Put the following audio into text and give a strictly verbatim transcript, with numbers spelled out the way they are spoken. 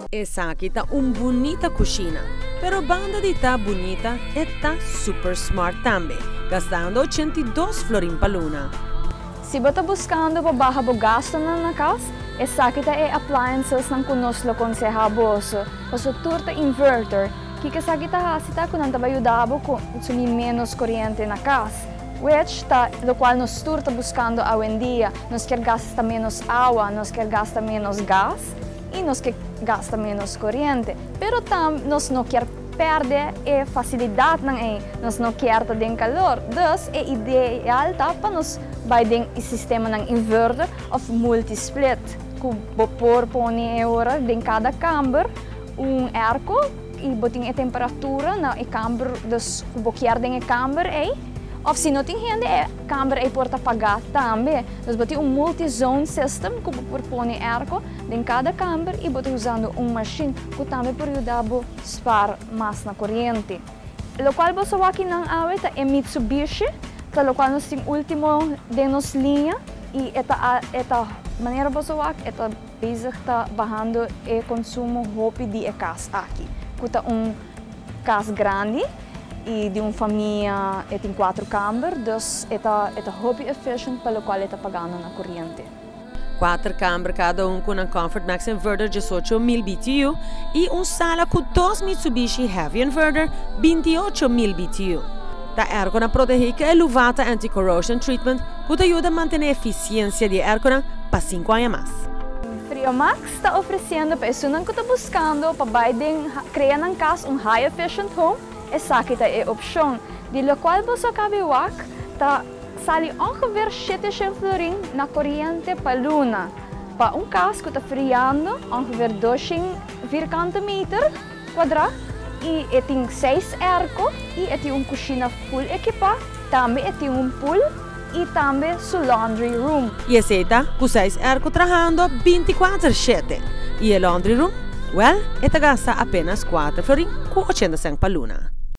Essa aqui tá uma bonita cozinha, pero banda de tá bonita e tá super smart também, gastando oitenta e dois florin pa luna. Se você está buscando para baixar o gasto na casa, essa aqui é appliances não conosco aconselhamos. Você turta inverter, que essa aqui tá hasita kung não vai ajudar a consumir menos corrente na casa. Which tá, do qual nós turta buscando hoje em dia, nós quer gastar menos água, nós quer gastar menos gás e nós quer gastar menos corrente. Pero tam nós não quer perder a facilidade não é, nós não quer ter calor. Dus é ideal tá para nós vai ter o sistema ng inverter of multi-split. Kung vapor pone agora em cada câmara um arco e boting a temperatura na e câmara, dus kung boquear den a câmara é of se não tem rende a câmara é porta apagar também. Dus boting um multi-zone system kung propone arco em cada câmara e boting usando uma machine que também por ajudar a spar mais na corrente. O qual você aqui não awet é Mitsubishi, que lo qual nós temos último de nos linha e esta esta maneira você aqui esta basic está bajando o consumo hobby de casa aqui. Cuta um casa grande e de uma família e tem quatro câmaras, dus esta esta hobby efficient pelo qual está pagando na corrente. Quatro câmaras cada um com um Comfort Max Inverter de oito mil B T U e uma sala com dois Mitsubishi Heavy Inverter vinte e oito mil B T U. Da aircona protege que elevata anti-corrosion treatment que ajuda a manter a eficiência de aircona para cinco anos mais. Friomax está oferecendo para pessoas que estão buscando para criar na casa um high efficient home. Essa aqui é a opção, de lo qual você acaba está sali ongeveer zeventig florin na corrente para luna. Para um caso que está friando ongeveer duizend vierkante meter quadrado e tem seis arcos e tem uma cozinha full equipada, também tem um pool e também o laundry room. E essa está com seis arcos trabalhando vinte e quatro sete. E o laundry room? Well, esta gasta apenas quatro florin com oitenta e cinco para luna.